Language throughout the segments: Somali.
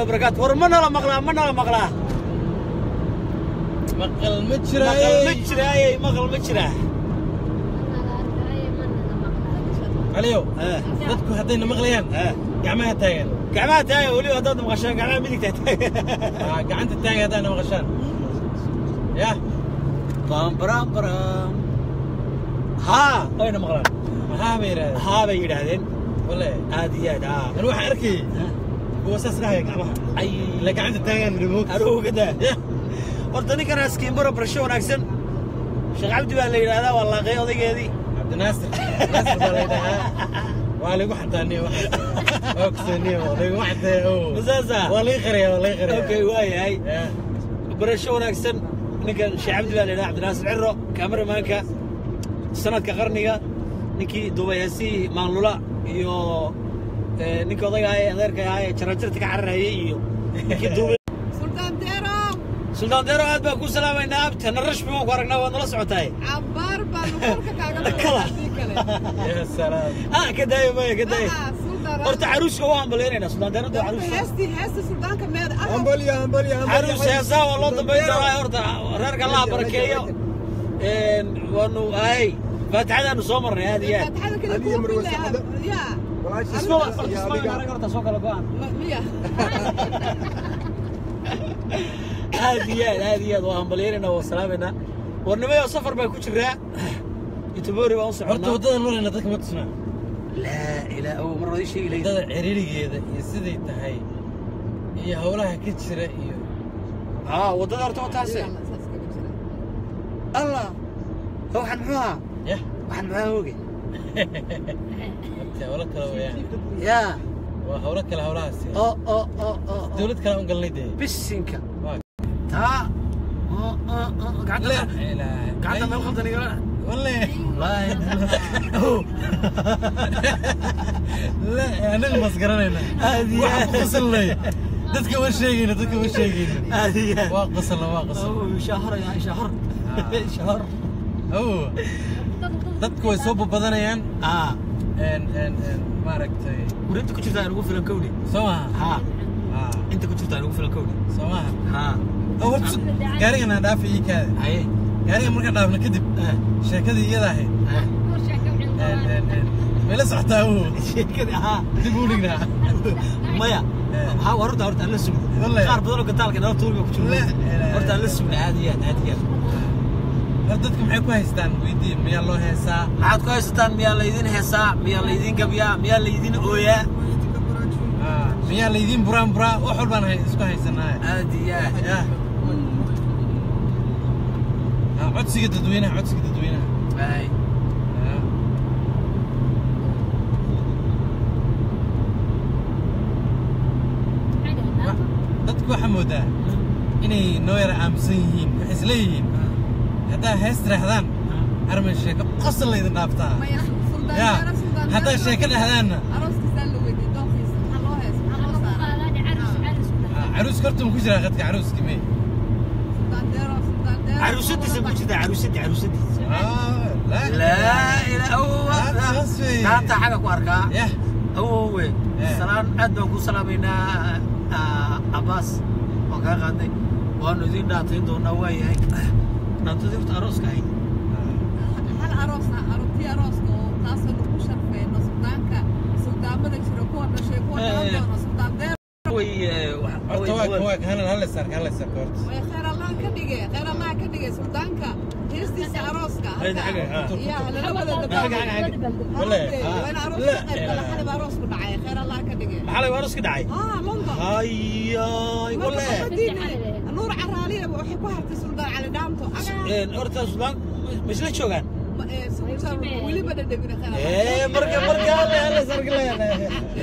وبركاته ورمنا لا مقلا منا لا مقلا مقل مجرى مقل مجرى عليو dadku hadayna maqlayaan gacmaha taagan wali hadad maqashaan gacmaha midigta gacanta taagan hadana maqashaan ya bam bram bram ha ayna maqlaan ha bay yiraahdeen wallahi aadiyaad أنا واحد أركي هو أساس رأيك عمها أي لك عند التاجر ريموت أروح كده ورطني كان أسكين برا برشون أحسن شغال دي بالليل هذا والله غير هذي عبد الناصر بالليل والله واحد ثاني واحد أكسني والله واحد مساسة والله يخري أوكي واي هاي برشون أحسن نكن شعب دي بالليل عبد الناصر عرو كاميرا مانكا سنة كقرنية نكي دوبياسي مانلولا يو نيكو ضيعي غيرك هاي شرجرتك عرّهي يو سلطان ديرو هاد بكون سلام الناب تنرش بموك ورقنا ونلا سعوتاي عبار بالمورك كاغلا يا سلام كداي ماي كداي horta caruuska waan baleynayna Suldaan Daaro caruus heesta Suldaan ka meed ambaliya caruus heesa wala dambeeyay horta reerka Allah barakeeyo wanu ay fatxada soo marnay aadiya هذه مروه يا اسمع horta soo kala go'an هذه waan baleynayna oo salaamina warnimayo safar bay ku jiraa itubori baan soconnaa horta wadadan marayna dadka ma tusnaa لا إله أو مرة دي شيء ليه؟ هذا عريري هذا يسدي تهاي هي هولها كتير وده أرتو تاسع الله هو حنمها يا حنمها هوجي أنت هولك لو يعني يا وهولك الهولها سي دولت كلام قال لي ده بسينك تا قعدت لا قعدت ما الخلطني والله لا أنا المسكرة هذه واحد قصر لي دتك وش شيء هذه واقص شهر يا شهر شهر دتك ويصوب بدنيا ان ما ركتي ورنت كنت تعرفوا في الكودي سواها انت كنت تعرفوا في الكودي سواها قاري انا دافي كذا اي قاري مركا دافنا كدب sheekadii iyada ahayd meel saxtaa oo sheekadii dib u dhignaa maya waxa warta horta la sum qaar badan oo gataalka dad tuurka ku jiro horta la sum caadiyan dadku maxay ku haystaan weydii miyaa loo heesaa maxaad ku haystaan miyaa la idin heesaa miyaa la idin gabiyaa miyaa la idin ooyaa miyaa la idin buraan wax walbaan isku haysanaa caadiyan عدسي تدوينها اي dadku xamooda inay nooyar aaminsan yihiin waxay leeyihiin hadaa hees raxdaan arman sheeko qosol leeyahay dhaaftaa ya hadaa sheeko dhaxdaana arooskiisa la weydiin doonkiisa waxa loo hees عروس كرتم كجرا غدك عروس كمي عروستي سبوجتها عروستي لا إله هو هذا حاجة كواركا هو سلام أدنى كل سلامنا عباس وكان غادي وأنا ذي ناتين دون نواي هاي ناتين ذي بتعروس كاي هل عروسنا عروتي عروسكو تاسو نقشر في نصدانك سودان بدك شركون نشيكون نصدان دير هواك هلا صار كورت خير الله كدغه سودانك هيستي عروسك يا هلا بدا والله وانا عروسك حلب عروسك دعاي خير الله كدغه حلب عروسك دعاي لندن هاي والله نور عرالي waxay ku hartay suldaan cali dhaanto horta suldaan misla joogan waliba dhadhabina khayr marka la sargaleena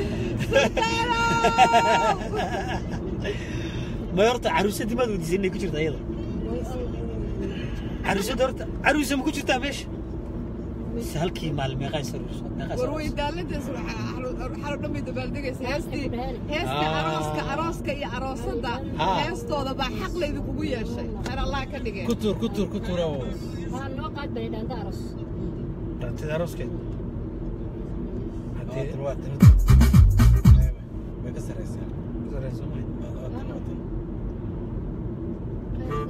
ما يرتع عروسة دي ما ودي زيني كشرت أيضا عروسة دورت عروسة ما كشرت أبيش سهل كي مال ما غير وروي دالنت حرب دمي دبلدك هستي عروسك يا عروسة دا هستو دا بحق لي بكوية شيء خير الله كدقة كتور أو الوقت بريدان دارس تدارس كده الوقت بكسر السنة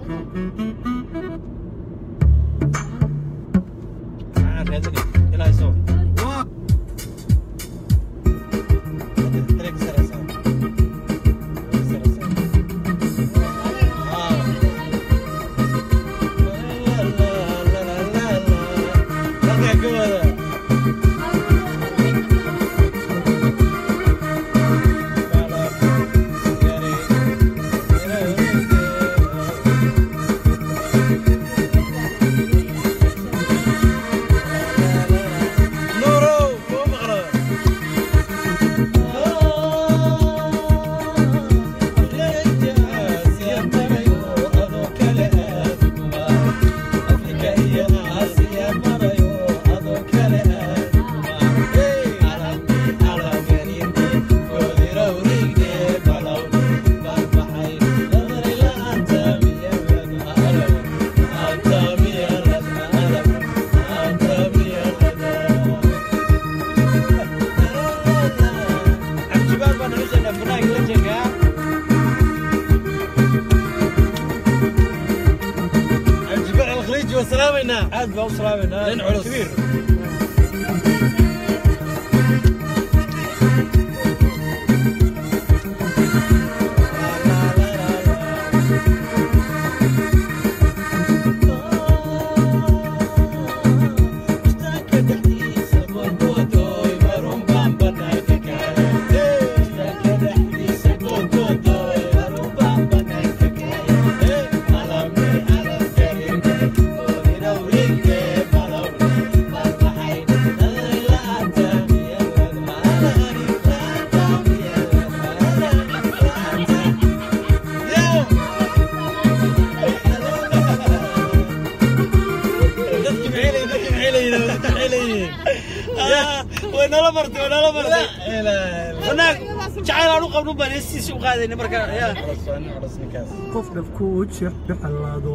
عاد بوصل لين عروس كبير qofka ku jeex bixalaado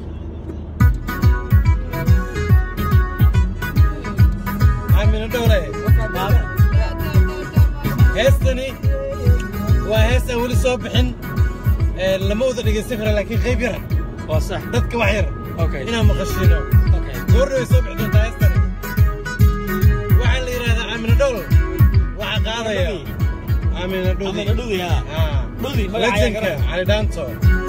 عامل دورة هستني وهسه ولي صبحن لما وضع لقي سفرة لكن خيبرة صح ضدك وحير اوكي هنا مخشينه اوكي قرروا يصبح دون هستني وعلى هذا عامل دورة وعقارية عامل دودي عامل دودي ها دودي لجنك على دانتو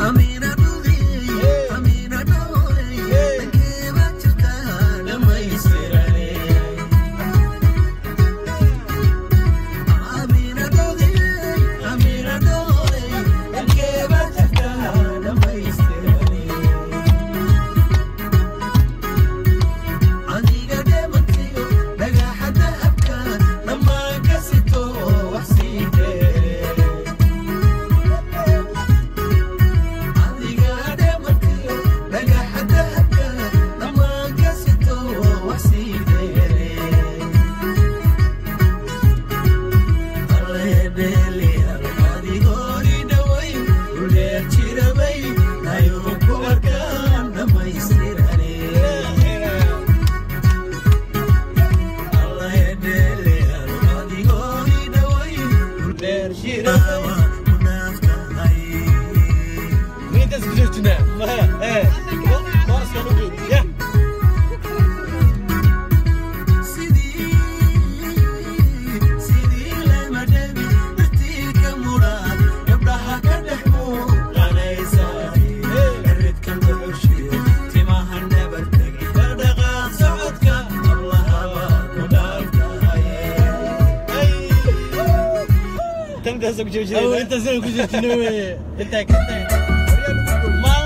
أو أنت زين كل شيء تنوي أنت ما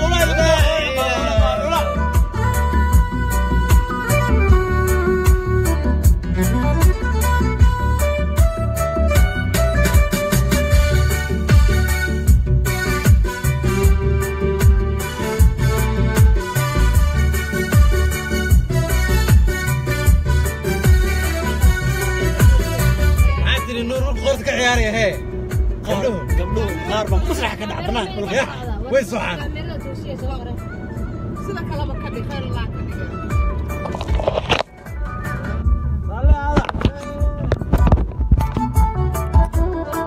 عادي النور خورتك عياري هي قبلوه غاربة مسرح كان عبنان وين سبحان sida kalaba ka dhigay la ka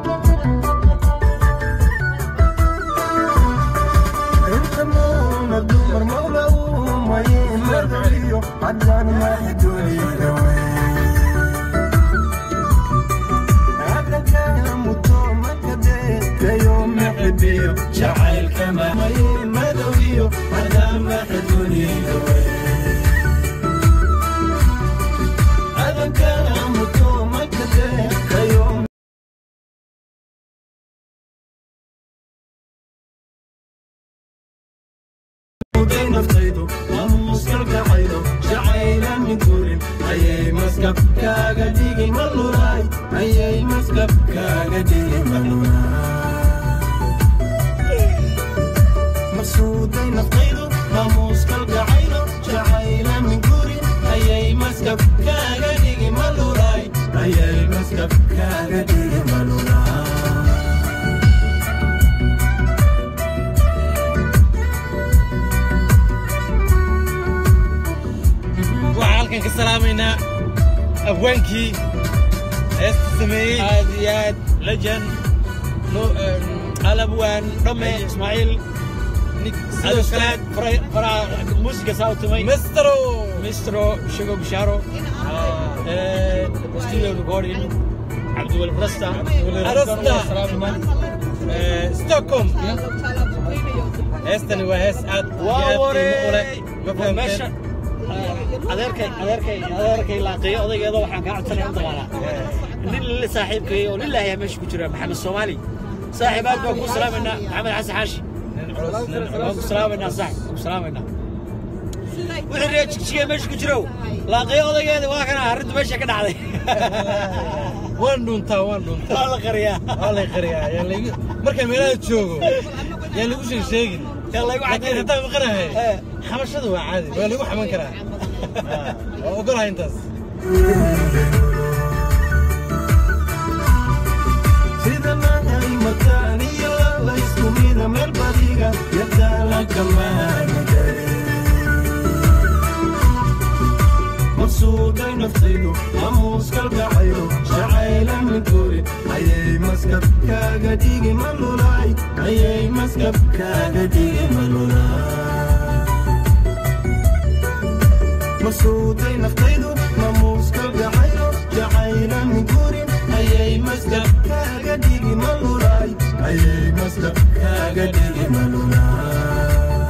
dhigay مدام حدوني دوي هذا كلام وتومك كيوم بين افتيدو ومسكر كحيدو شعيلا من كورين اي مسكب كاغديغي ملوراي اي مسكب كاغديغي ملوراي مسعود بين افتيدو ومسكر كحيدو شعيلا من كورين اي مسكب كاغديغي ملوراي اي مسكب كاغديغي ملوراي وعالكن كسلامينا أبوانكي استسمي عاديات لجن الأبوان رمي إسماعيل الأستاذ فرع موسيقى ساوتمي مسترو شيكو بشارو ستوديو ريكوردين عبد الولي فرستا ستوكهولم استني وهس ماشا adeerkay laaqiyo odaygeeda waxaan ka codsanay in dagaala nin la saaxiibkay oo lillahi ya meesha ku jira maxamed Soomaali saaxiibaad baan ku salaamayna maxamed xasan xaashi ku salaamayna saaxiib ku salaamayna wixii reejiga meesha ku jiro laaqiyo odaygeeda waa kana arrinta meesha ka dhacday waan dhuntaa waa la qariyaa yaa lagu marka meelaha joogo yaa lagu sheegin لكن هذا مقنعه حمشته عادي ولا هو حمان كره وقولها انت سيدا ما هي مكانية لا يسكمين من البريقة يبدأ لك ما ندري مقصودين نفسيدو وموسك القحيرو شعيلا من كوري أي مسكب كاقديقي ملولاي أي مسكب كاقديقي ملولاي مقصودين نفسيدو وموسك القحيرو شعيلا من كوري أي مسكب كاقديقي ملولاي أي مسكب كاقديقي ملولاي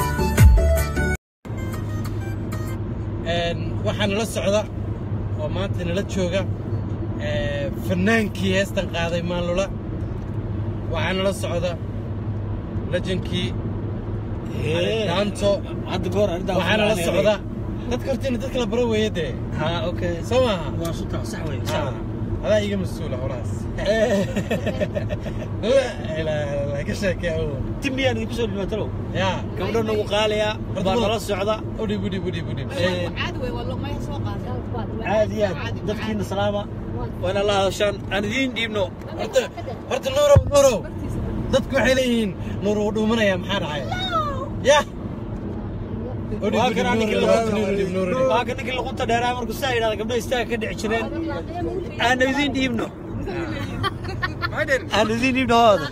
waxaan la socda oo maanta nala jooga fanaankii heestan qaaday maalula waxaan la socda lejankii Dhaanto hadda goor arrinta waxaan la socda dadka hortiin dadka la baro weeyade ha okay sama waa suta sax way هذا يجي مسؤول خلاص لا كشك يا هو تمي أنا بسول المترو يا كمرنا وقاليا برضه الصعدة بدي عادي والله ما يسوق عادي دفكين سلامة وأنا الله عشان أنا دين منو هرت نورو ضدك حلين نورو دومنا يا محار عاي يا واكن كل قطة دراهم ركوساي هذا قبل يستاهل كده 20 أنا يزين ديمنو أنا يزين ديمنو هذا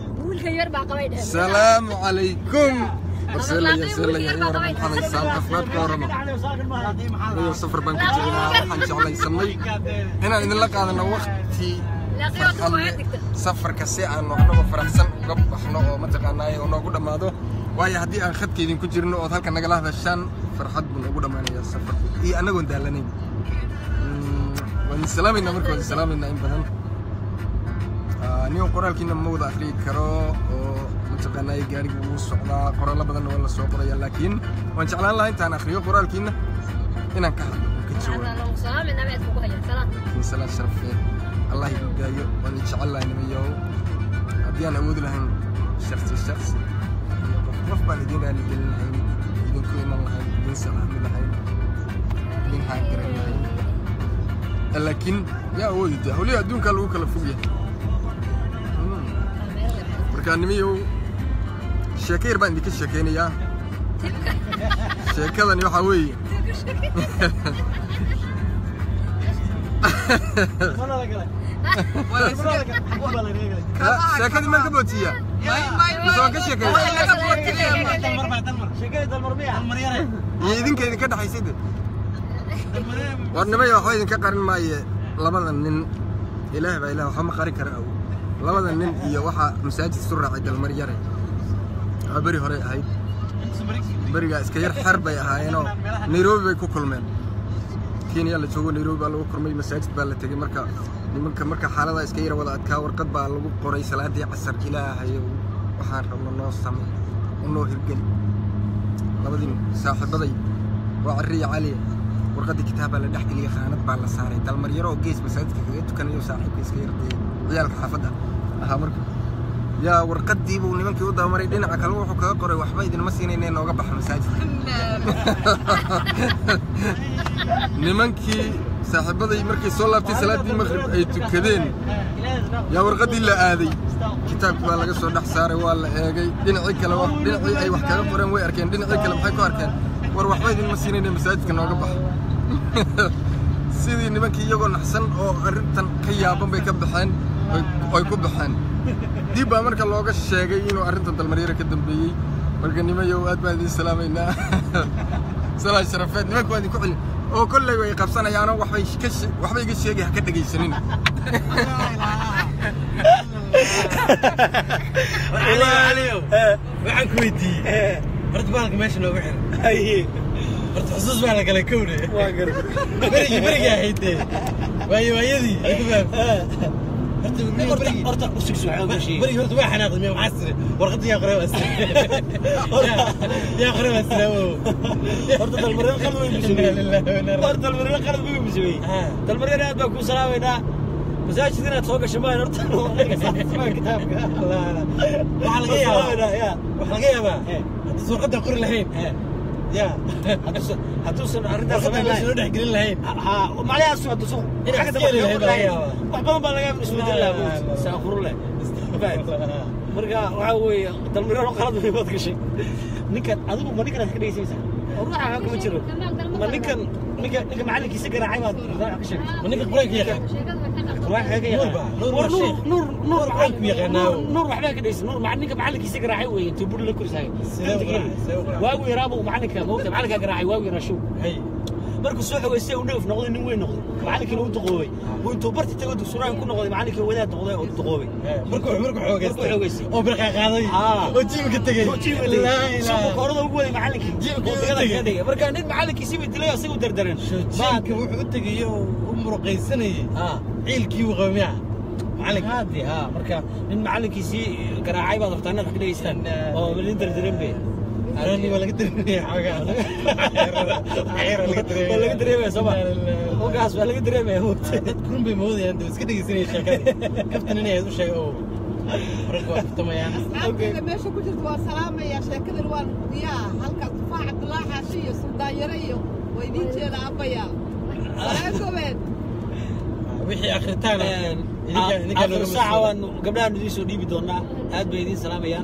السلام عليكم رسالة يا رب محمد سام أفراد كورما أيوة صفر بنك جينا وحن شغلة يسمي هنا إن لك هذا وقتي سفر كسيعة إنه إحنا فرحسن قبل إحنا متقناي ونقول ما هذا وهي هدي أخذ كيدين كجرنا وذلك نقول هذا الشان فرحت بنقول ما هي السفر إيه أنا قلت لني والسلام إن أمركم السلام إن إن بدن نيو قرال كنا موضع في كرو متقناي جاري وصعدا قرال بدن ولا سوق ولا لكن وإن شاء الله أنت أنا أخريو قرال كنا إن كهذا كتشوف سلام إن أبيت فوقها سلام سلام شرفين الله يبقى وإن شاء الله إن ميو أبي أنا أود لهم شخص رفض الدين اللي جلهم يدين كوين الله يدين سلام لهم يدين حاجر لهم لكن يا ولد هولي أدون كلو كلفوية بركان ميو شاكير بان ديك الشاكين يا شاكذا نيو حوي شاكذا ما كبوتية idinka idinka dhaxaysay warnimay waxa idinka qarin maaye labada nin ilaahay baa ilaahay waxa ma qari kara aw labada nin iyo waxa masaajid soo raacay dalmar yare bari hore ahayd beriga iska yar xar bay ahaayeenoo Nairobi bay ku kulmeen Kenya la joogo Nairobi baa lagu kulmay masaajid baa la tagay marka xaalada iska yar wada adkaa warqad baa lagu qoray salaadii casar Ilaahay waxaan rabno noo samee noo hirgeli labadii saaxiibaday waa Cariya Cali warqadii kitaabka la dhaxgeliyay khaanad baa la saaray dalmar yar oo gees masaajidka kaga tukanayo saaxiibka iska yartay ciyaalka xaafadda aha marka يا ورقدي بو نمانكي ودا مري دينعا كلا وحو كاغا قوري waxba idin ma siinayna nooga bax masaajidka nimankii saaxiibaday markay soo laabtay salaadii maghrib ay tukadeen yaa warqadii la aaday kitaabka baa laga soo dhax saaray waa la eegay dhinacii kale dhinacii ay wax kaga qoreen way arkeen dhinacii kale maxay ku arkeen war waxba idin ma siinayna masaajidka nooga bax sidii nimankii iyagoo naxsan oo arintan ka yaaban bay ka baxeen ay ku baxeen dib baa marka looga sheegay inuu arintan dalmaryara ka dambeeyay marka nimayo aad baan idin salaameynaa salaam sharafeed nimanku waa idin ku celin oo kolley way qabsanayaan waxbay iga sheegay ha ka dhageysanin waxaan ku weydiiyey horta baalka meesha noogu xiran horta xusuus baa la galay kowne waa garan beriga ahaydee waayadii ay ku fahamtay horta usug suuxaan ku sheegay bariga horta waa xanaaqday ma xasri warqadii yaa qoray waasay yaa qoray waasay horta dalmarin qalad way bishay horta dalmarin qalad way bishay dalmarin aad baa ku salaameynaa masaajidka inaad soo gasho maan horta kitaabka Allah waxa laga yaabaa hadii warqada qori lahayn يا هتوصل أرنتا سمين لا شنو نحكي للهين ها ومعليها السوق هتوصل إذا حكيت بالله وحبهم بالله بسم الله سأخبر له مرجع وعوي تلميذ خلاص في وقت كشيء نكت أظن ما نكت هكذا يصير وروح على كم تشرو ما نكت معلك يسكر عيبات كشيء ما نكت قريك يا أخي قريك هيك يا نور عنك يا أخي نور وحنا كده نور مع نكت معلك يسكر عيوي تبور لك كل شيء واوي رابو معلك موت معلك قراعي واوي رشوق هي markuu soo xaweystay uu neef noqday nin weyn noqday macallinkii uu duqoobay uu intuu barti tagay dugsuraan ku noqday macallinkii wadaad noqday oo duqoobay markuu xaweystay oo birqa qaaday oo jiimka tagay soo qorada ugu waday macallinkii jiimka tagay marka nin macallinkii si beddelay asagu dardaran jiimka wuxuu u tagay oo muruqaysanay ciilkii uu qawmiya macallinkii haadi marka nin macallinkii si garaacay baad waqtiga ka dhageystaan oo nin dardaran bay أنا ولا قدر حاجة ولا قدر يا سما هو قاس ولا قدر يا هو تكون بموت يعني بس كده يصير شيء كابتن أنا هذا شيء أو ركوا تما يعني أوكي لما شو كنت سلام يا شيخ الوان يا هلك تفاح عبد الله حاشية سودان يريو ويدين شيء لعبيا سلامكم وحي آخر تانا آخر ساعة قبلها نديسو ديبي دونا هاد بيدين سلام يا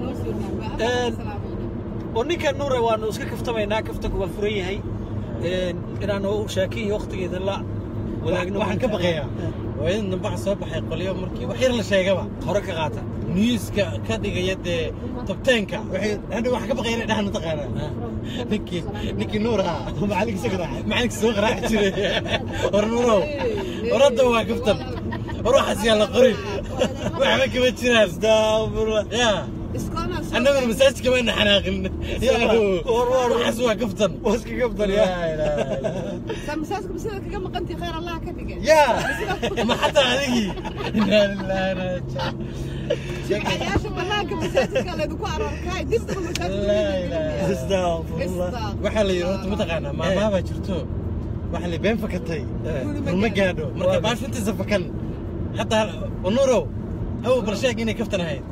ونيكا نور وانو اسكا كفتمينا كفتك waa furan yahay inaanu shaakiyo waqtigeeda la wadaagno waxaan ka baqayaa waa in nabax soo baxay qoliyo markii wax yar la sheegaba hore ka qaata newska ka dhigaya tobteenka waxay hadda wax ka baqayna dhahan taqaana niki nuura macallinkii soo qaraac jiray war nuuro warada waa kaftan ruuxas yaa la qorin waxa kama jiraan astaghfirullah ya أنا من مساج كمان حناقل يا ور حسوا كفتن واسك كفتن يا لا مساجكم بس كم قنتي خير الله كتك يا ما حتى هذه لا لا لا يا شو والله كم مساجك الله يدكوا على الكاي دبت مساجك لا لا استغفر الله وحلي روت متقنا ما بجرتو وحلي بين فكتي ما قادو ما باش انت زفكن حتى ونورو هو برشاق إني كفتنا هاي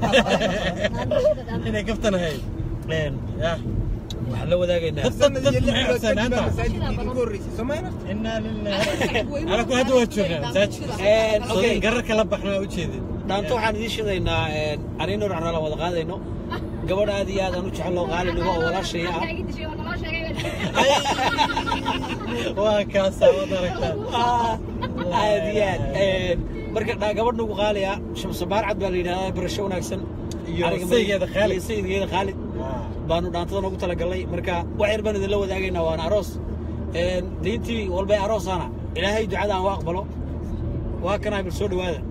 إني كفتنا هاي يا وحلو ذاك الناس إنا لله على كل هذا وجهنا أوكي نقرر كلام إحنا وجهي دانتو حن دي شدينا أرينو رحنا لو ضغطنا إنه قبل هذه هذا نوتش حلو قال إنه هو ولا شيء وكاسة وضركت عاديات marka gabadhu ugu qaaliya shamsabaar cad baa leeyahay barasho wanaagsan iyo saygeeda Khalid baanu dhaantada ugu talagalay marka wax yar baan idin la wadaagaynaa waan aroos deyntii walba aroosana ilaahay ducada aan aqbalo waa kana bil soo dhawaada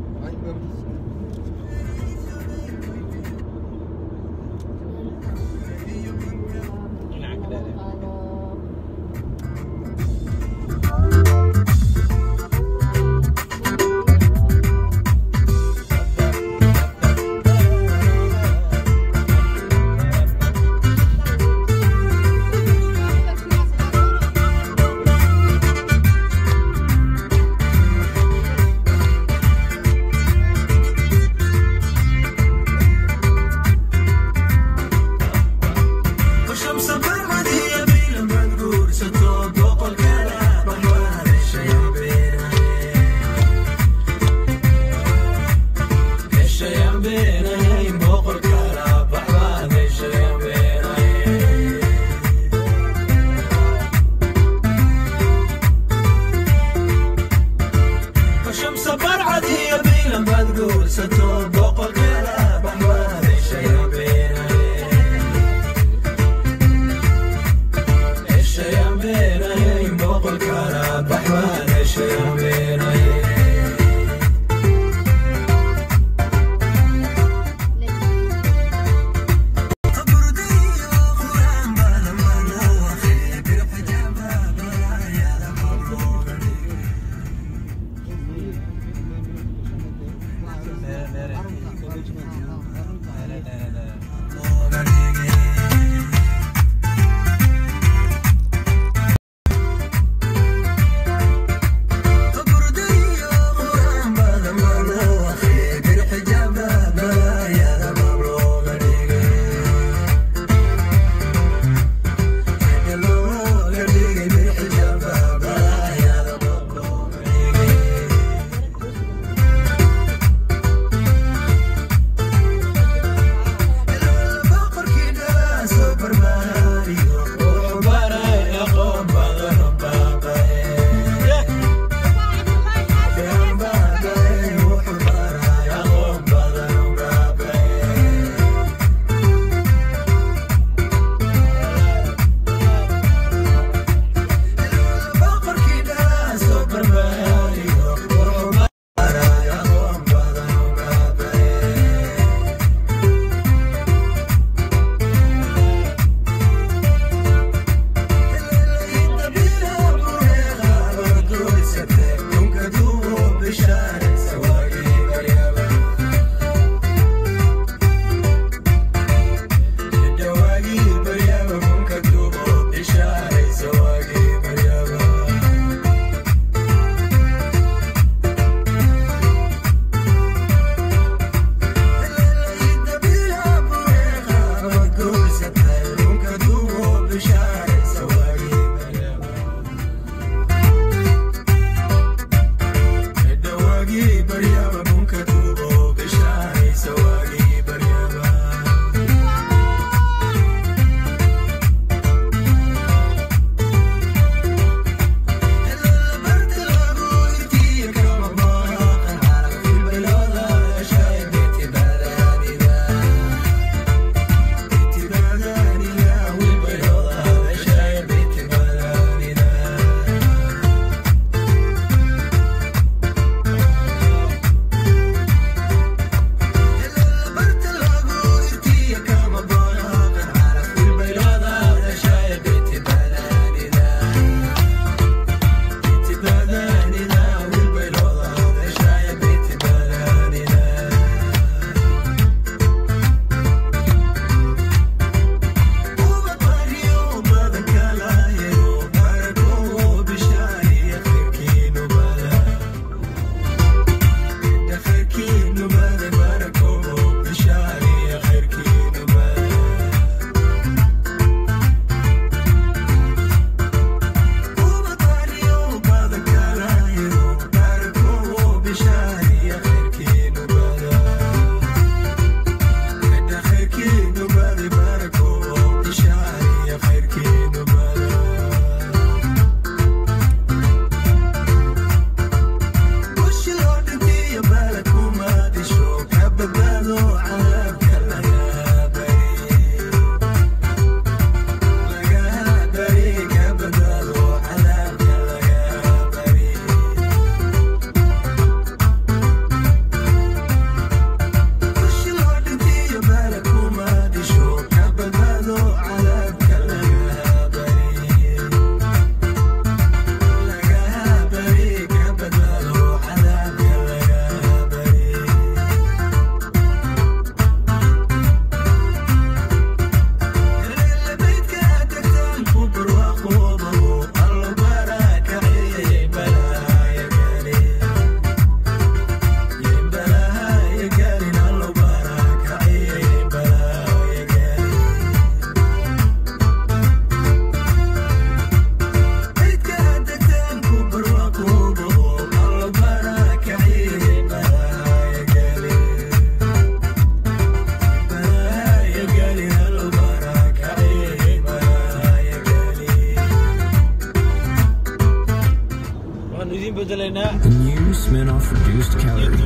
بدلنا The new Smirnoff reduced calorie.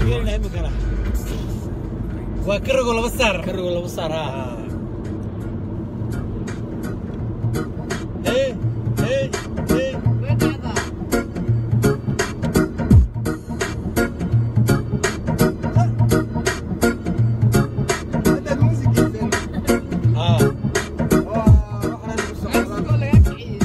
وكرر ولا بصار كرر ولا بصار ها ايه ايه ايه وين هذا؟ هذا الموسيقى فين؟ مكسيكو ولا يكعي؟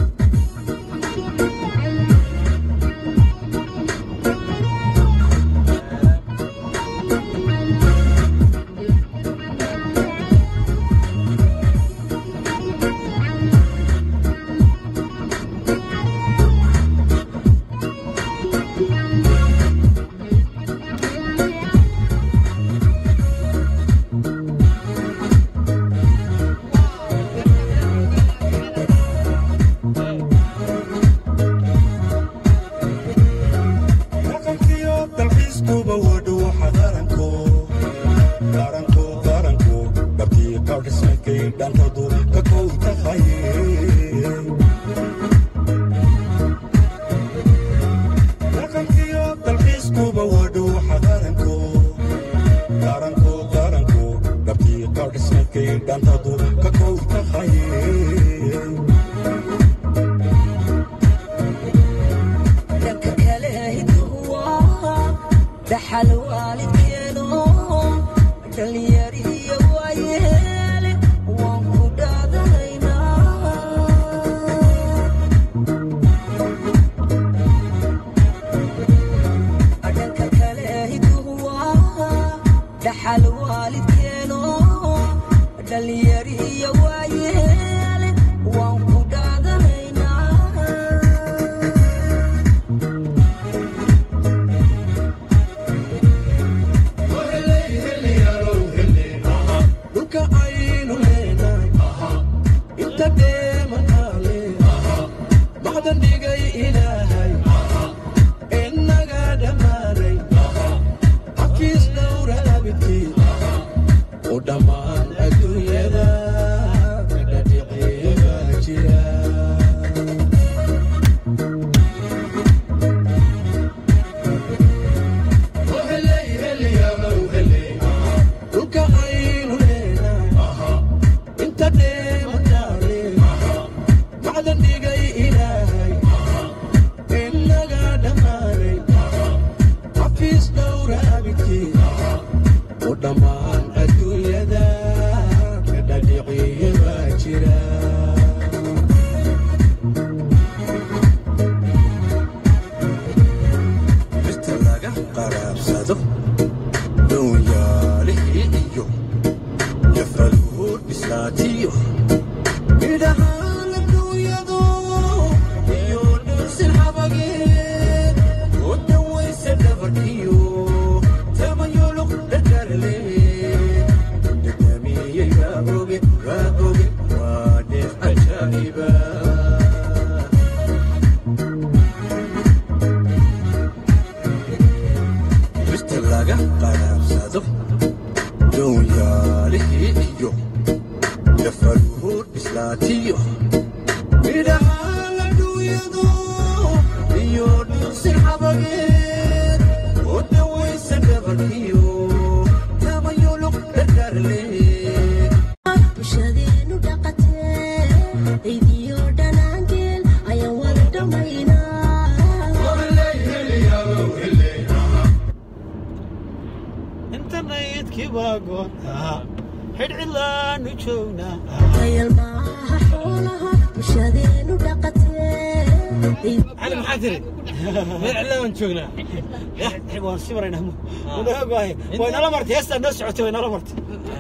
وين أنا مرتي هسه الناس عتوا وين أنا مرتي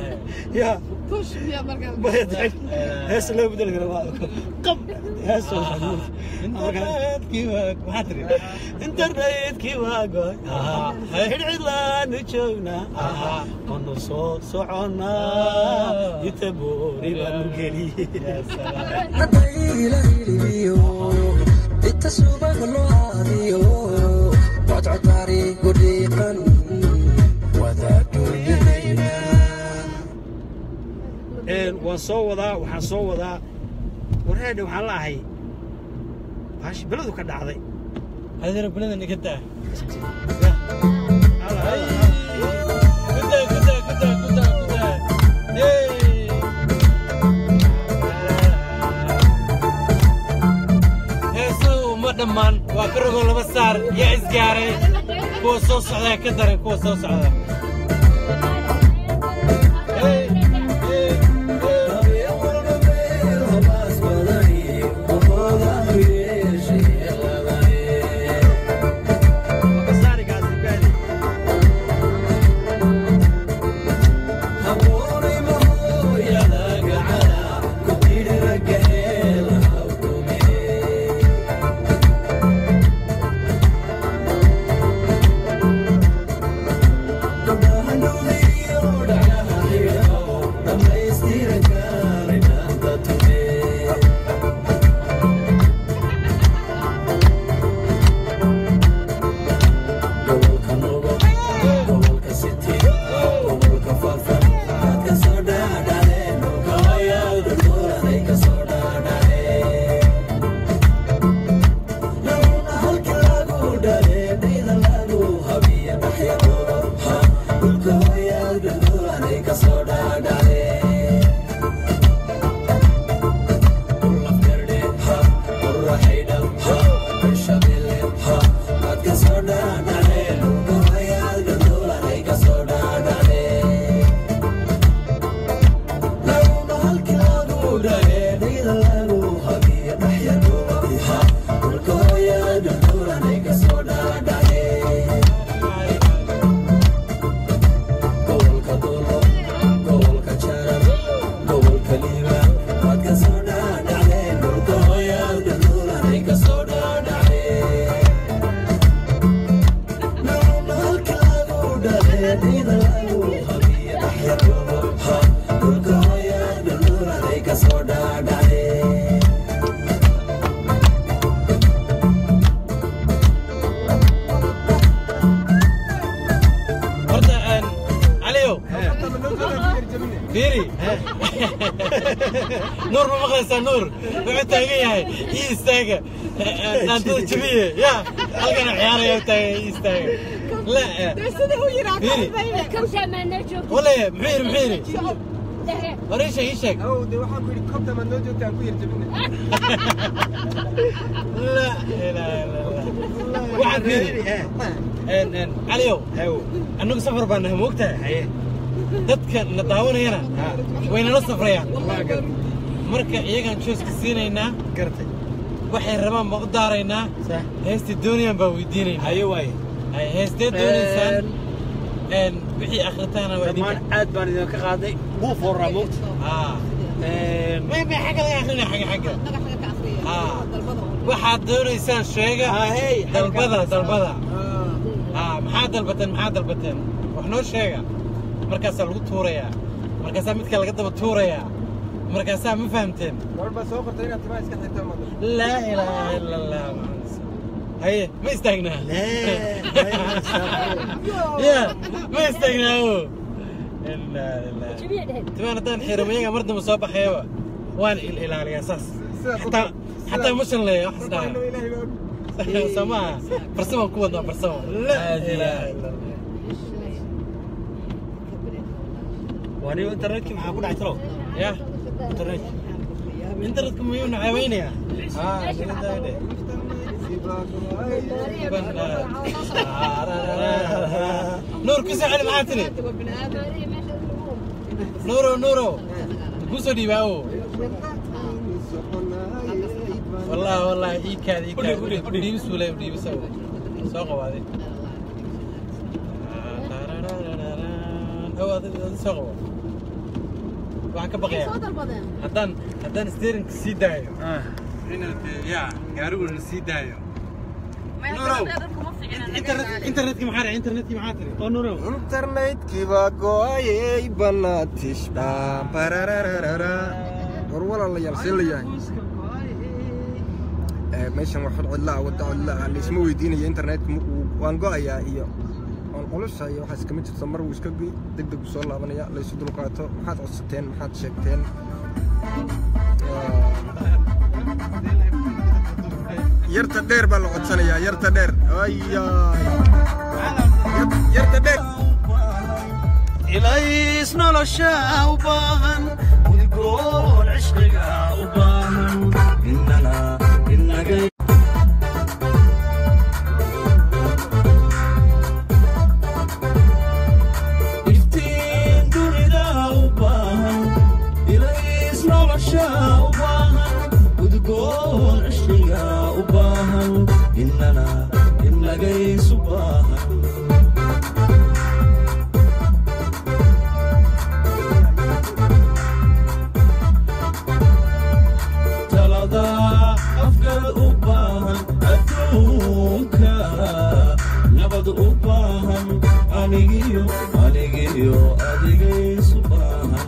يا توش يا مرقل هسه لو بدل قم هسه انترنت كيواك حلعلا نشوفنا كنا صعنا يتبوري بنقلي يا سلام وصوّدا وحصوّدا ورهدي وحلاهي باش بلدو كدعدي هذا ربنا نكتة هيسو مدمان وكرهوا لبصار يا إزجاري كو صوص على كدر كو صوص على نور ما مغلسة نور وعتاقية يستاقى نانتو جميع يا ألقنا عيارة يا يستاقى لا فيري كم شاء نشوف ولا محيري وريشك يشك أو ده واحد يقول كم تمن نوجو تأكل يرجمنا لا واحد فيري عليو أنو سفر بانه موقتها dadka la daawanayna wayna la safrayaan marka iyagan choice ka siinayna gartay waxay rabaan ma u daaraynaa heesta doonayaan baa weydiinaynaa ayo way ay heesta doonaysan wixii akhritaan waa idin aad baan idin ka qaaday buuf horaa moogta ma xaga akhrina xaga waxaad doonaysaan sheega dalbada maxaa dalbateen wax noo sheega markaasaa lagu tuurayaa markaasaa midka laga daba tuurayaa markaasaa ma fahamteen warba soo qortay inaad timaa iska xigtaa ma laa ilaaha illa allah haye ma istaagnaa ya ma istaagnaa timaan haddaan xiramayaga mar damba soo baxayaba waan ilaaliyaa saas xataa ma shanleeya waxas dhaha soo maaha farsamaan ku wadnaa farsamo laa ilaaha illa allah وأنا إنترنت كم حاكون عترو يا إنترنت كم يوم عويني يا نور كيس علم عاتني نورو كوسو دي باو والله إيكاد ديبس ولا ديبس سوق هذه هو سوق waxaan ka baqayaa haddaan steering sii daayo yaa gaarigu na sii daayo internetkii maxaa tiri oo nurow internetkii baa go'ayay banaatishba barararara war walaalayaal see la yahay meeshan waxaan cidlaa wada cidlaa laysma weydiinayo internetka waan go'ayaa iyo قولشها يا واحد كم تجت مرة وش كبي دق وصل لابنا يا ليش دلقاته محد عصتين محد شكتين يرتا دير بالغتسنة يا يرتا دير يرتا دير إليس نولشا وباهن ويقول عشقك وباهن إننا إفتين دنيا وباهن إليس نولشا وباهن ويقول عشقك وباهن إننا قيس وباهن Anigiyo adigay subahan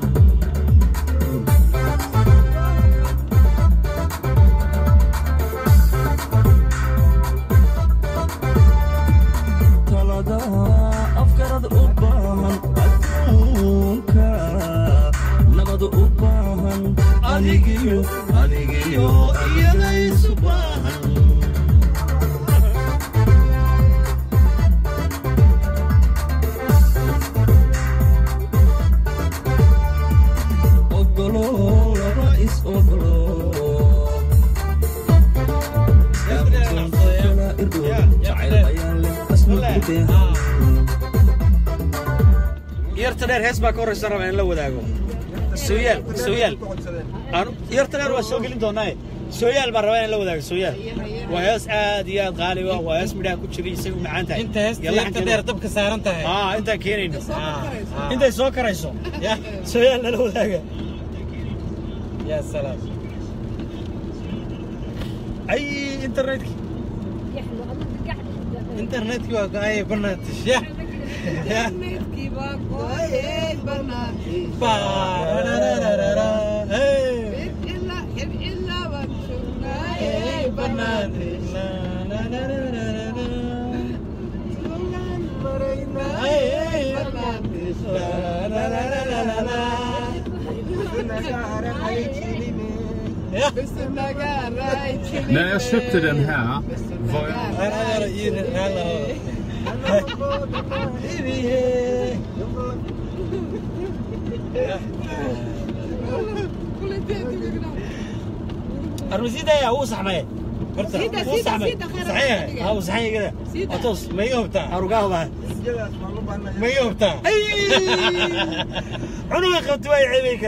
talada afkarad u baahan adduunka nabad u baahan anigiyo iyaday subahan يرتدر هيس باكور السرب إن لو ذاقو سويال يرتدر وسوقين دوناي سويال بروين لو ذاق سويال وهيس عاديات غالية وهيس مداه كل شيء يسوي معانته أنت هيس يرتدر طبك سارنته أنت كيرين أنت سوكر يسوع يا سويال لو ذاق يا سلام أي إنترنتك إنترنتك وقاي برناتش يا إنترنتك وقاي برناتش حب إلا وانشونا برناتش Nej, jag köpte den här. الرصيد يا هو صحمه صحيح هو صحيح كده أطوس ما يوبتا أرجعه بقى ما يوبتا عنو يخطوا يعيبك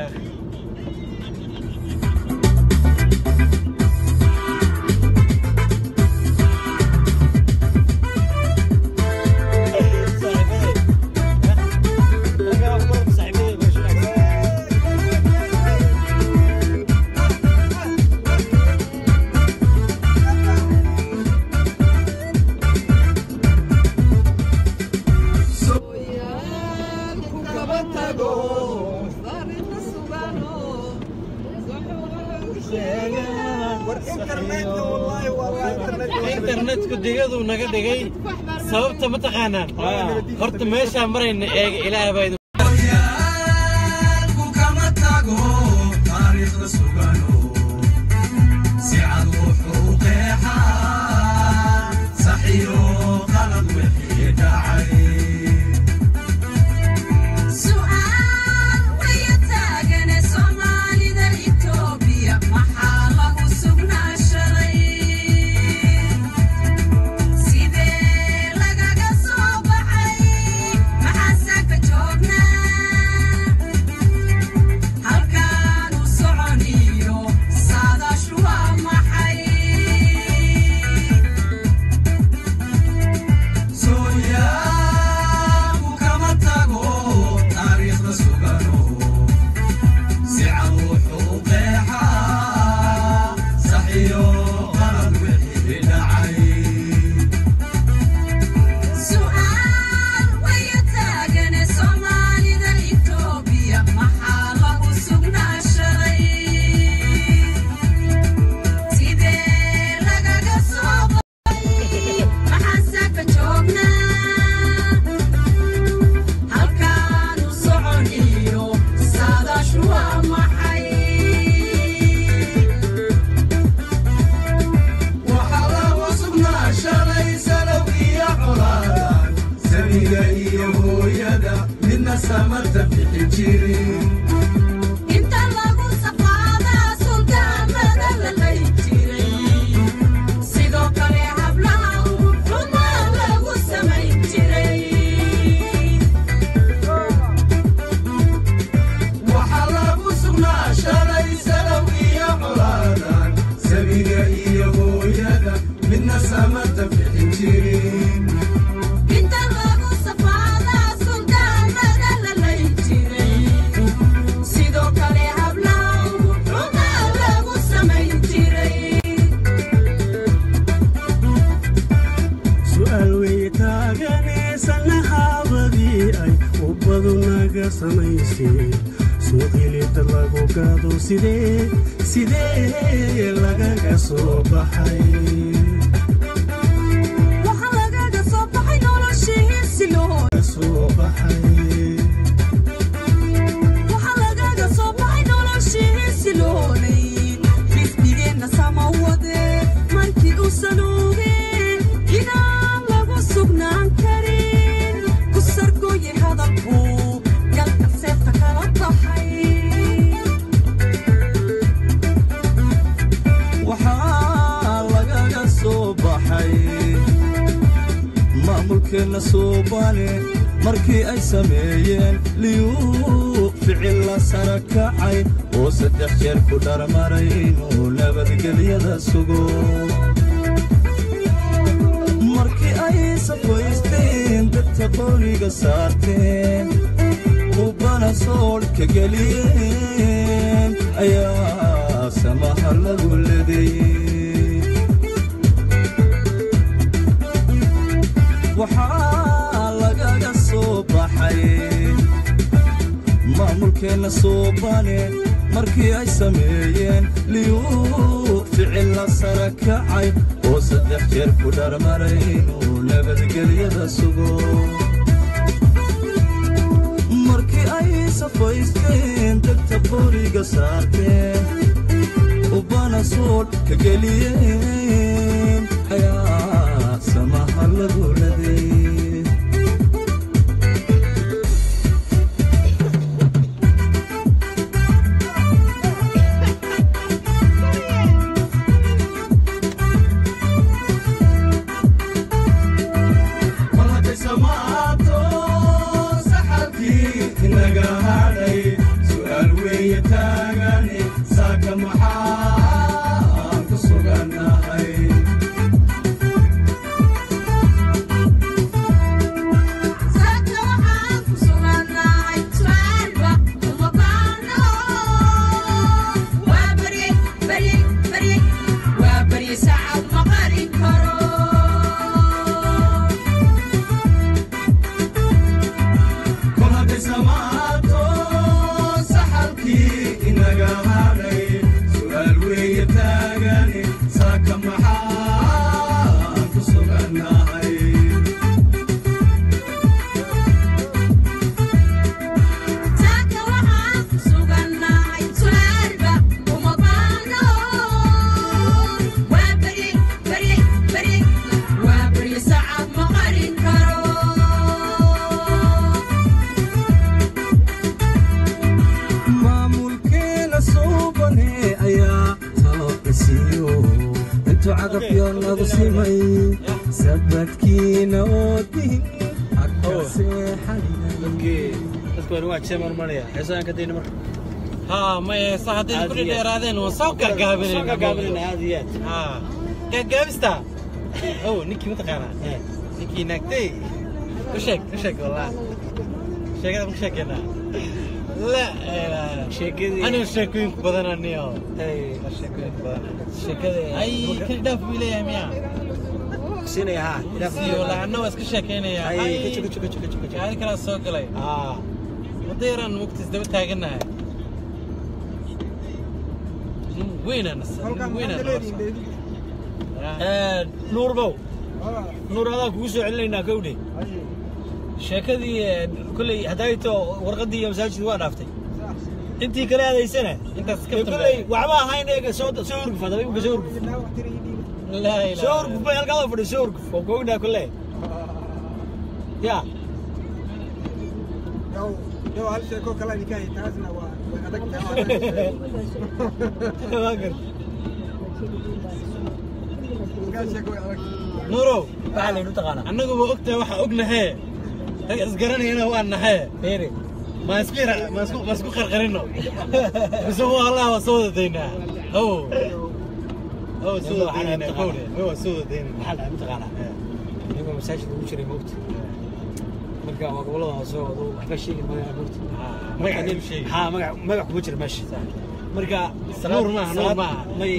إنترنت كديجادو نجديجي سبب تمتقانا هرت ماشى مرين إلى بعيد hooyada midna samata bixin jirin inta lagu safaadaa suldaanada la lay jiray sidoo kale hablaha rumaa lagu samayn jiray waxaa lagu sugnaa shalay salow iyo colaadan sabiga iyo hooyada midna samata bixin jirin inta lagu safaadaa suldaanada la lay jiray sidoo kale hablaha rumaa lagu samayn jiray su'aal way taaganaysanna haabadii ay ubbadu naga samaysay suuqilida lagu gado sidee lagaga soo baxay waxa lagaga soo baxay noloshii siloo soo baxay waxa lagaga soo baxay noloshii siloolay xisbigeenna samawade markii uusan ogeyn inaan lagu sugnaan karin ku sargooye hadalku galka seefta kala baxay waxaa lagaga soo baxay maamulkeenna suubane markii ay sameeyeen liyuu ficil la sara kacay oo 3 jeer ku dharmaray inuu nabadgelyada sugo markii ay safaysteen dadka qoriga saarteen ubbana soodhka geliyeen ayaa samaha lagu ledeeyey waxaa lagaga soo baxay maamulkeenna suubane markii ay sameeyeen liyuu ficil la sara kacay oo 3 jeer ku dharmaray inuu nabadgelyada sugo markii ay safaysteen dadka qoriga saarteen ubbana soodhka geliyeen ayaa samaha lagu ledeeyey malakay samaato saxalkii inaga hadhay su'aal weeye taagani saaka maxaan ku sugannahay saaka waxaan ku sugannahay su'aalba uma baahno waa barye saacad ma qarin karo kol hadday samaato saxalkii inaga hadhay su'aal weeye taagani saaka maxaan ku sugannahay saaka waxaan ku sugannahay su'aalba uma baahno waa barye saacad ma qarin karo maamulkeena suubane ayaa talo isiiyo intuu cagafyo nagu simay sabadkiina oo dihin agka seexanay dadku waa jeemar maraya heesaan ka deyn marka ها ما يصحدين كل ديرادين وصوك قابلين هذه ها قابستا او نيكي متقانا نيكي نكتي وشك والله شيكada ku sheekena la sheekadii ana sheekooyin ku badan aniyo sheekooyin badan sheekada ay ka dhaaf wiilaya miya sinaya ha dhaaf wala ana iska sheekeynaya ay ay kala soo galay وديران وقت دaba taaganahay وين انا نور بو نور هذا كوسو علينا كودي sheekadii kulay hadayto warqadii masaajid waa dhaaftay intii kale adeysana inta kulay waxba ahayn eega soo urgfaday uga soo urgf la ila soo urgf bay halka fadhi soo urgf oo koogna kulay ya يو هل شيكو كلا نكاي تاسنا وأدك نورو فعلا نتقانا أنا قبل وقتها واحد أقنا هي أسقرني أنا وأنا هي فيري ما اسكو خرقرينه بس هو الله وصوت دينا هو سودا حنا قولي هو سودا دينا محل متقانا يبقى مساجد وشري موت marka waa gobolada hoose oo waxba sheegin magaca moogta magaca sheeg ha magac kuma jira meesha marka nuur ma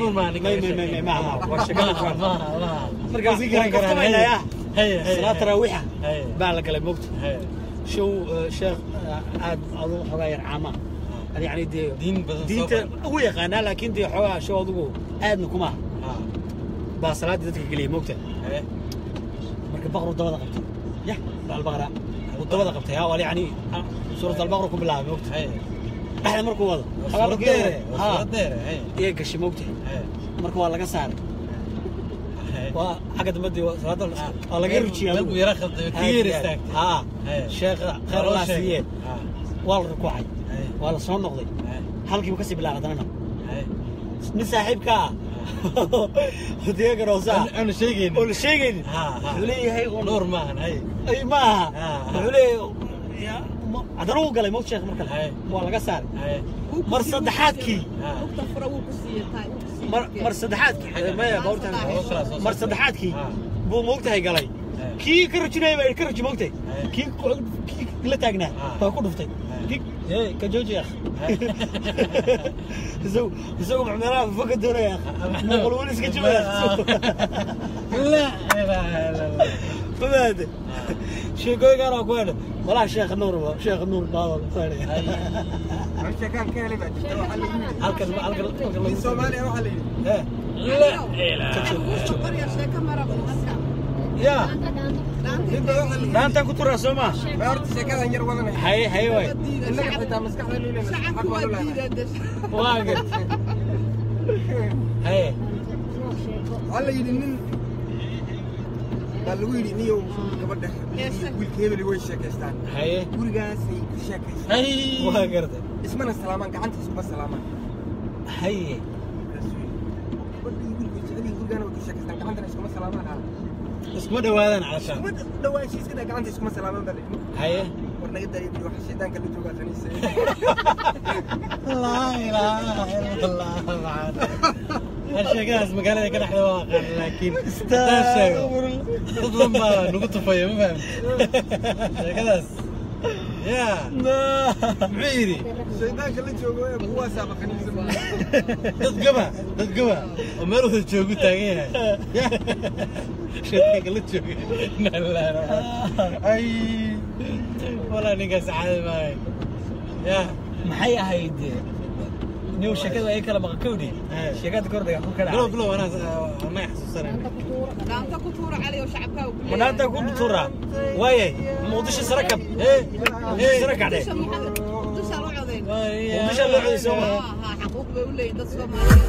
waa shaqada marka si garan karaan hay salaad taraawixa baa la galay moogta show sheekh aad adu xogaa yar caama يعني دين هو يقانا لكن دي حوا شو أدوه أدنى كمان باصلات دتك قليل موقته مركب بقرة والضبط قبته يا بالبقرة والضبط قبته ولا يعني سورة البقرة كم بالله موقته إحنا مركب وضع صورة ديرة إيه كشي موقته مركب والله قصار وحاجة تمدي صلاة الله غير شيء قلبه يرخص كثير يستاك شيخ خير الله سيئ والله ركوعي ولا صون نقضي حلقي مكسب بالله غدنا نسحبك وديك روسا أنا شيء ولا شيء وليه هي نور ما هي أي ما وليه يا عدرو قال لي موت شيخ مركل ولا قصار مرصد حاتكي مرصد حاتكي ما يا بورتان مرصد حاتكي بو موقتها قال لي كي كرجناي ما كرج موقتي كي لا تاغنا باكو دفتي ايه كجوجي يا اخي زو معمران فوق الدور يا اخي نقول ولس كجوا لا لا فهد شيكو قال اقول والله شيخ نور باول ثاني الشيخ كان كان بعد هلك الصومالي روح عليه يا dhaantaan ku turaa soo ma horta sheekada yar wadanay hay way innaga xitaa maskaxdeena shacabku waa diiday waa gad hay wala yidhi nin baa lagu yidhi niyow gabadha wiilka hebel way sheekaystaan hay gurigaasay ku sheekaystaan hay waa gartay ismana salaamaan gacanta iskuma salaamaan hay gurigaana way ku sheekaystaan gacantana iskuma salaamaan اسمه دوادن عشان اسمه دوادن شيء كذا كان عندي اسمه سلامة بلي هاي ورنا قدر يبي واحد شيطان كله جوجا خنيسة لا إله إلا الله بعد هالشيء كذا اسمه قال لي كذا حلو واقع لكن استاذ تظلم ما نقطة فيا ما فهم كذا يا معيري شيطان كله جوجا هو سابق خنيسة تتقبع ومرة تجوجو تانية شيطان كله جوجا لا أي ولا نقص عاد معي يا محيا هيدي نيو شكل أي كلام بقولي شكل كورد يا أخو بلو أنا ما يحسس أنا dhaanto ku tuura cali oo shacabka u من أنت كنت ترى وين موضوعش سركب إيه سرك عليه dusha loo codeyn موضوعش اللي عايز يسوي ha xaquuq bay u leeyihiin dad Soomaaliyeed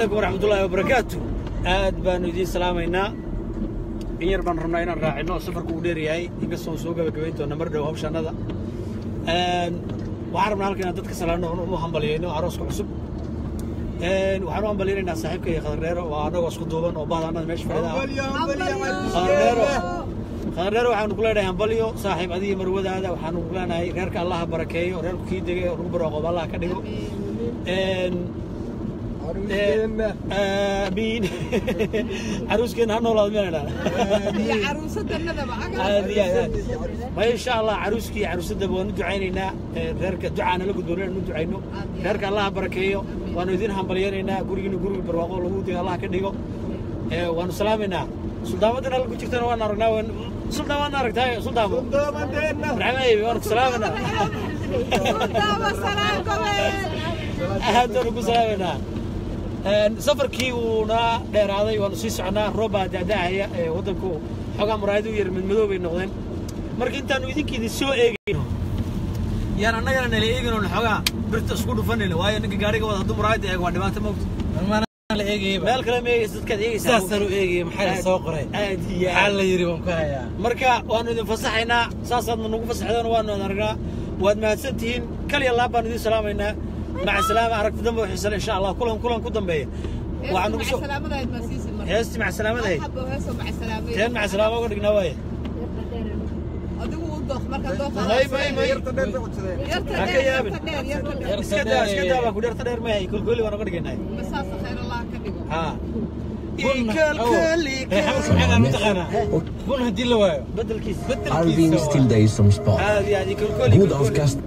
عليكم ورحمة الله وبركاته بانو دي سلامينا إن يربان رمنا راعينا صفر كودير ياي يقصون سوقا بكبينتو نمرده وهمشان هذا وعربنا لك إن دتك سلامنا ونوهم بليينو عروسك عصب وحنوهم بليينا صاحبك يا خضريرو وأنا واسكو دوبان وبعض أنا ماشي في هذا خضريرو وحنو كلنا هنبليو صاحب أدي مرود هذا وحنو كلنا غيرك الله بركيه وغيرك كيدة ونبر وقب الله كديو مين عروس كان هنولد مننا يا عروسة الندى ما إن شاء الله عروسكي عروسة دبون دعينا غيرك دعانا لقد دورنا ندعينه غيرك الله بركيه وانودين هم بلياننا قرينا قري برواقو لهودي الله كديو وانو سلامنا سلطامتنا لقد جبتنا وانا رجنا سلطامنا رجتاي سلطامنا رعمي وانك سلامنا سلطامة سلامكم أهدونكم سلامنا سفركii uuna dheeraaday waanu sii soconaa rooba daadaahaya wadanku xogaa muraayadu yar mid madow bay noqdeen marka intaanu idinkiidin soo eegayno yaan annagana nala eegayno xogaa birta isku dhufanayna waayo ninka gaariga wada hadduu muraayada eego waa dhibaato moogta la eegay meel kale ma eegaysa dadkaad eegaysaa saasaan u eegay maxaa la soo qoray maxaa la yiri waan ku hayaa marka waanu idin fasaxaynaa saasaadna nagu fasaxdeen waanu aragnaa waad mahadsantihiin kaliya laab baanu idin salaamaynaa مع السلامة أراك دم وحسن إن شاء الله كلهم كلهم بيه وعنو مع السلامة ده المسيس هيست مع السلامة ده مرحبا وهيسو مع السلامة تين مع السلامة وقولك نوايا أدو وضخ مركز ضخ ما يرتدر اسكدا باكو يرتدر ما هي كل وانا قولك ناي مساس خير الله كديكو بدل كيس Alvin still there is some spot. Good of cast.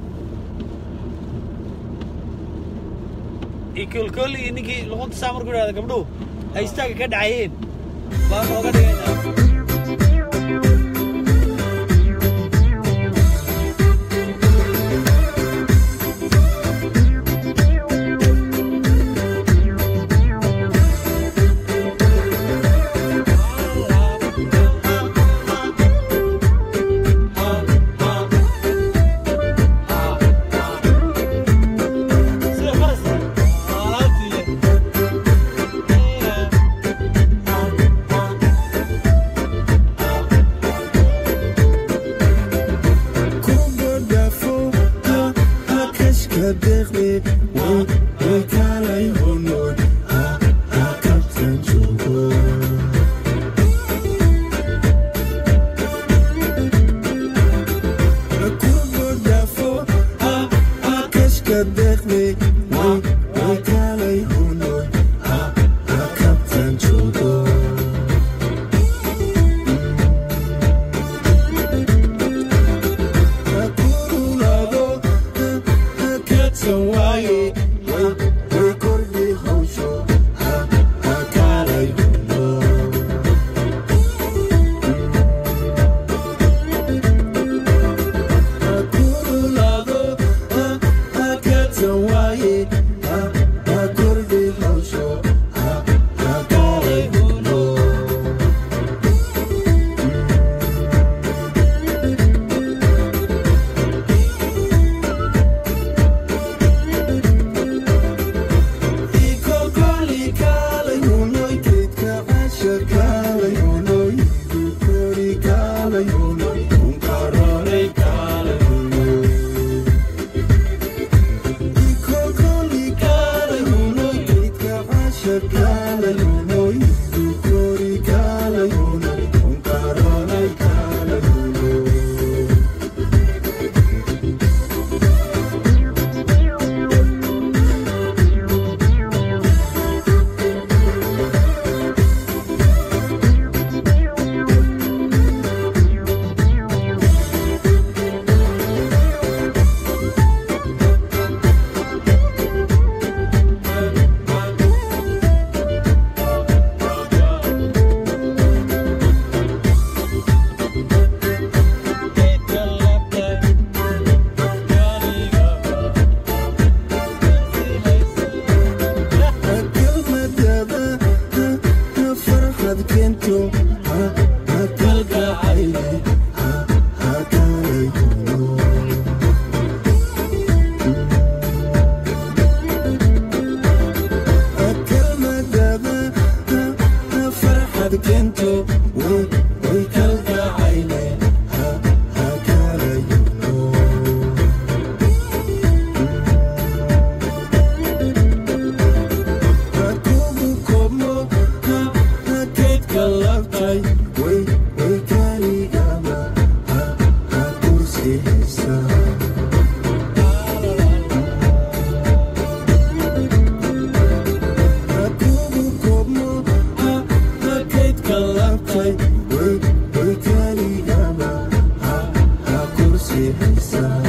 كل إنك لغون تسامر كده هذا قبله هيستاك كده عين بارو كده Why? كرسي هيسا أكوبو كوبمو هكيت كلابتي ويكالي غابا كرسي هيسا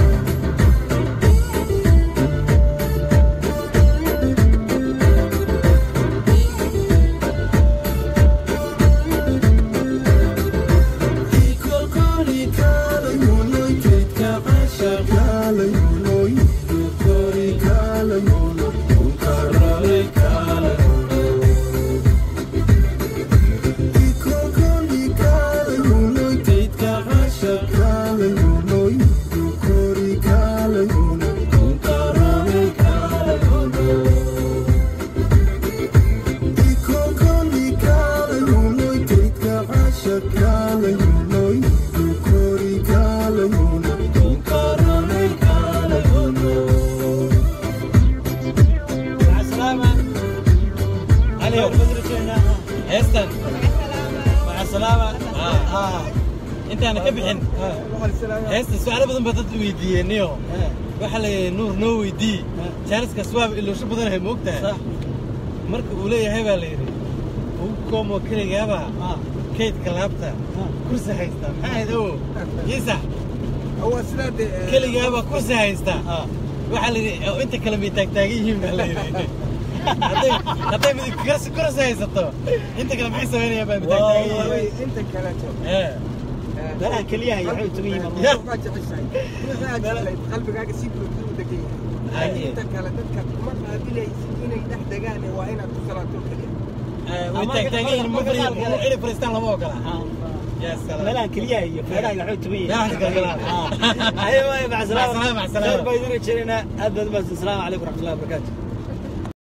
انت انا كبحن هسه سؤال بدن بدد ويدينيو waxa la nuur noo weydii jaaniska swaab ilo shub badan ay moogtaa sax marka uu leeyahay baa la yiri uu koomo kaliyaaba keyd kalaabta kursi haysta maxaa oo yisa oo sidaad kaliyaaba kursi haysta waxa la yiri inta kala mid taagtaagihiin baa la yiri haday mid kursi haysato inta kala maxay sameeyaan baa mid taagtaagihiin inta kala لا كليها يحاول تغيي ما قلبك قاعد يسيب له دقيقه انت كلامك ما هذه لي سكينه يدح دقاني وانا تصلات كليه وانت تاغي المفري وعلي فريستان لما وكلا يا سلام لا كليها هي فعلا يحاول تغيي لا ايوه مع السلامه مع السلامه بايدنا جينا هذا بس السلام عليكم ورحمه الله وبركاته